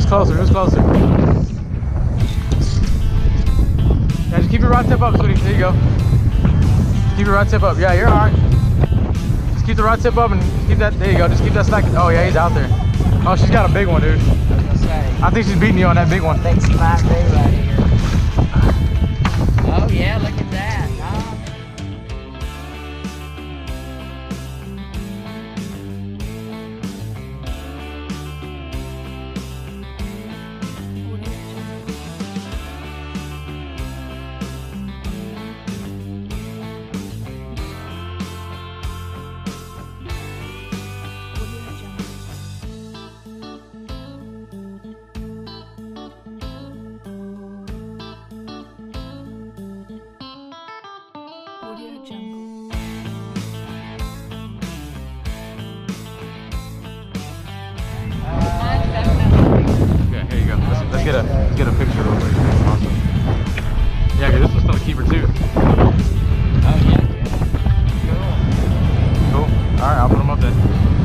closer? Who's closer? Yeah, just keep your rod tip up, sweetie. There you go. Keep your rod tip up. Yeah, you're alright. Just keep the rod tip up and keep that. There you go. Just keep that stack. Oh yeah, he's out there. Oh, she's got a big one, dude. I think she's beating you on that big one. I think she might be right here. Oh yeah, look at that. Huh? Let's get a picture real quick. Awesome. Yeah, cause this one's still a keeper too. Oh yeah. Cool. All right, I'll put them up then.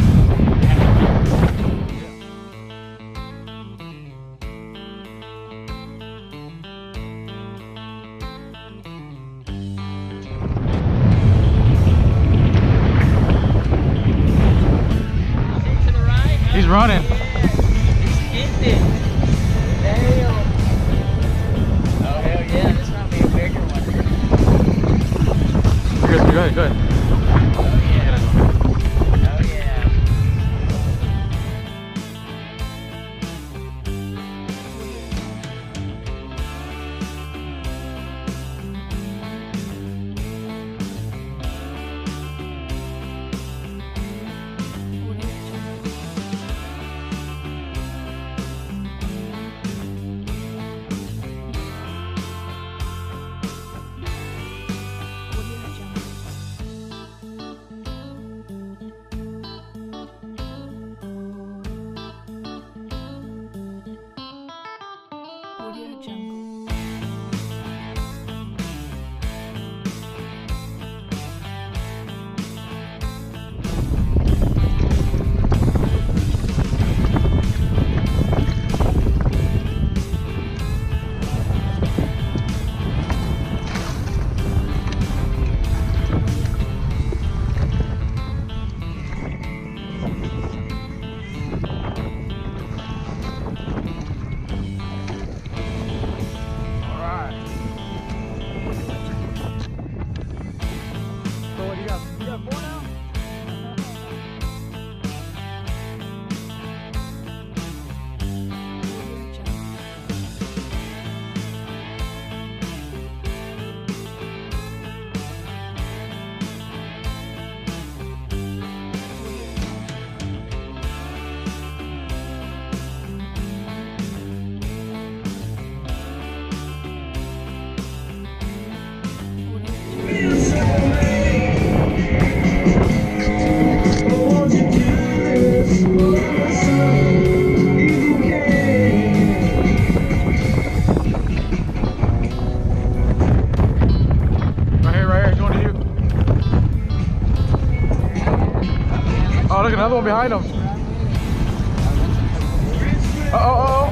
To the right. He's running. He's skipped it. Damn. Oh hell yeah, this might be a bigger one. Go ahead, go ahead. Oh yeah. Oh yeah. Oh, look, another one behind him. Uh-oh.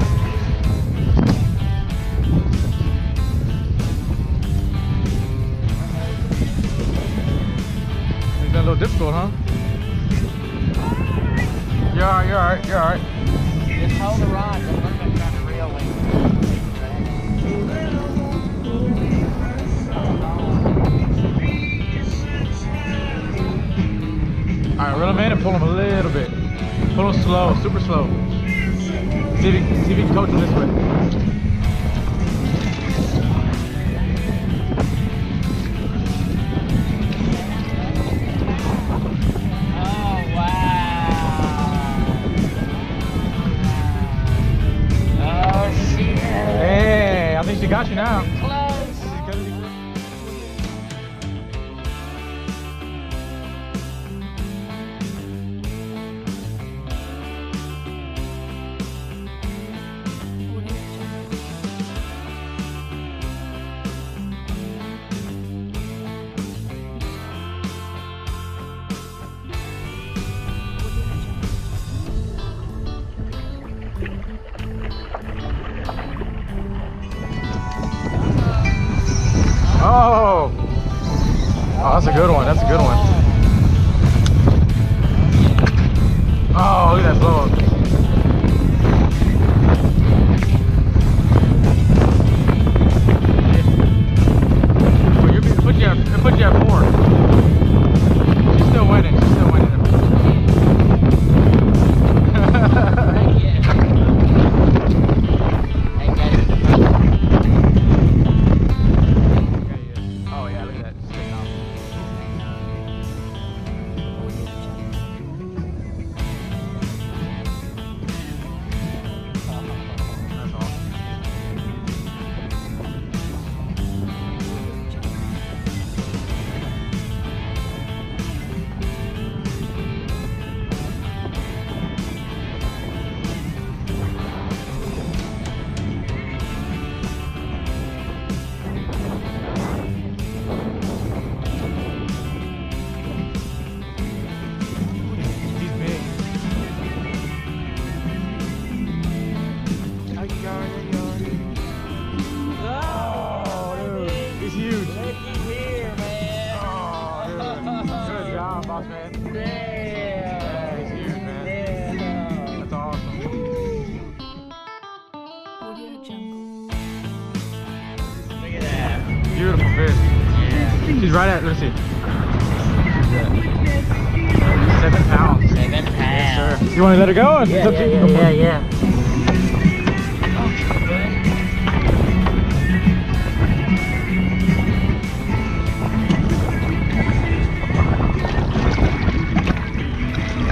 He's got a little difficult, huh? You're alright. Just hold the rod. Don't let him try to reel in. Alright, reel him in and pull him a little bit. Pull him slow, super slow. See if you can coach him this way. Oh, wow. Oh, shit. Hey, I think she got you now. Close. good one. That's a good one. Oh, look at that blow up. It put you at 4. She's still winning. She's still winning. Oh yeah, look at that. Sticking off. That's awesome. Boss man. Damn. Yeah, he's huge, man. Damn. That's awesome. Look at that. Beautiful fish. Yeah. She's right at, let's see. 7 pounds. 7 pounds. Yes, sir. You want to let her go? Yeah, It's up to you. yeah.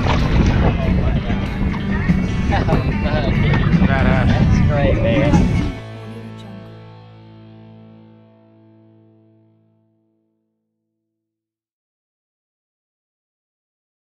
Badass. That's great, man.